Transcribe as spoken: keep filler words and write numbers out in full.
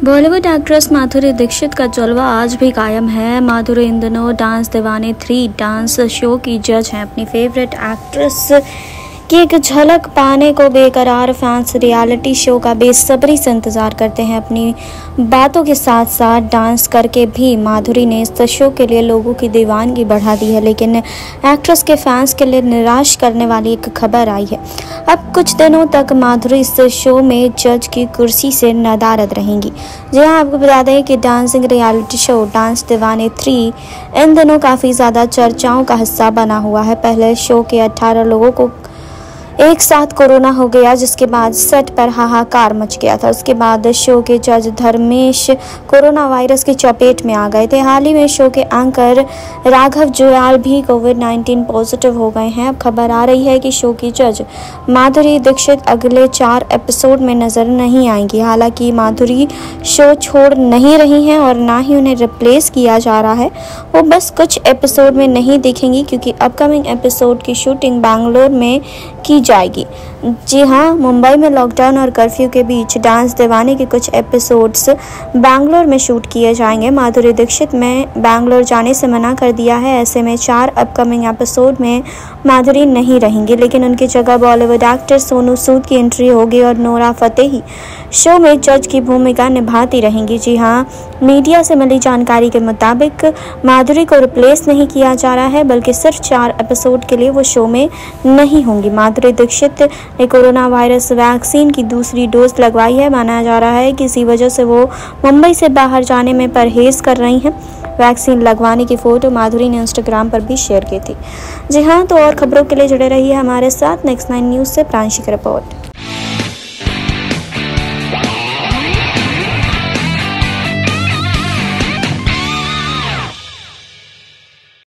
Bollywood actress Madhuri Dixit का जलवा आज भी कायम है। माधुरी इन दिनों dance Deewane three dance show की जज हैं। अपनी फेवरेट एक्ट्रेस की एक झलक पाने को बेकरार फैंस रियलिटी शो का बेसब्री से इंतजार करते हैं। अपनी बातों के साथ साथ डांस करके भी माधुरी ने इस शो के लिए लोगों की दीवानगी बढ़ा दी है, लेकिन एक्ट्रेस के फैंस के लिए निराश करने वाली एक खबर आई है। अब कुछ दिनों तक माधुरी इस शो में जज की कुर्सी से नदारद रहेंगी। जी हाँ, आपको बता दें कि dancing reality show dance Deewane three इन दिनों काफ़ी ज़्यादा चर्चाओं का हिस्सा बना हुआ है। पहले शो के अठारह लोगों को एक साथ कोरोना हो गया, जिसके बाद सेट पर हाहाकार मच गया था। उसके बाद शो के जज धर्मेश कोरोना वायरस की चपेट में आ गए थे। हाल ही में शो के एंकर राघव जुयाल भी कोविड नाइन्टीन पॉजिटिव हो गए हैं। अब खबर आ रही है कि शो की जज माधुरी दीक्षित अगले चार एपिसोड में नजर नहीं आएंगी। हालांकि माधुरी शो छोड़ नहीं रही हैं और ना ही उन्हें रिप्लेस किया जा रहा है। वो बस कुछ एपिसोड में नहीं दिखेंगी, क्योंकि अपकमिंग एपिसोड की शूटिंग बैंगलोर में की जाएगी। जी हाँ, मुंबई में लॉकडाउन और कर्फ्यू के बीच डांस दीवाने के कुछ एपिसोड्स बैंगलोर में शूट किए जाएंगे। माधुरी दीक्षित में बैंगलोर जाने से मना कर दिया है। ऐसे में चार अपकमिंग एपिसोड में माधुरी नहीं रहेंगी, लेकिन उनकी जगह बॉलीवुड एक्टर सोनू सूद की एंट्री होगी और नोरा फतेही शो में जज की भूमिका निभाती रहेंगी। जी हाँ, मीडिया से मिली जानकारी के मुताबिक माधुरी को रिप्लेस नहीं किया जा रहा है, बल्कि सिर्फ चार एपिसोड के लिए वो शो में नहीं होंगी। माधुरी दीक्षित ने कोरोना वायरस वैक्सीन की दूसरी डोज लगवाई है। माना जा रहा है कि इसी वजह से वो मुंबई से बाहर जाने में परहेज कर रही हैं। वैक्सीन लगवाने की फ़ोटो माधुरी ने इंस्टाग्राम पर भी शेयर की थी। जी हाँ, तो और खबरों के लिए जुड़े रहिए हमारे साथ। नेक्स्ट नाइन न्यूज़ से प्रांशिक रिपोर्ट।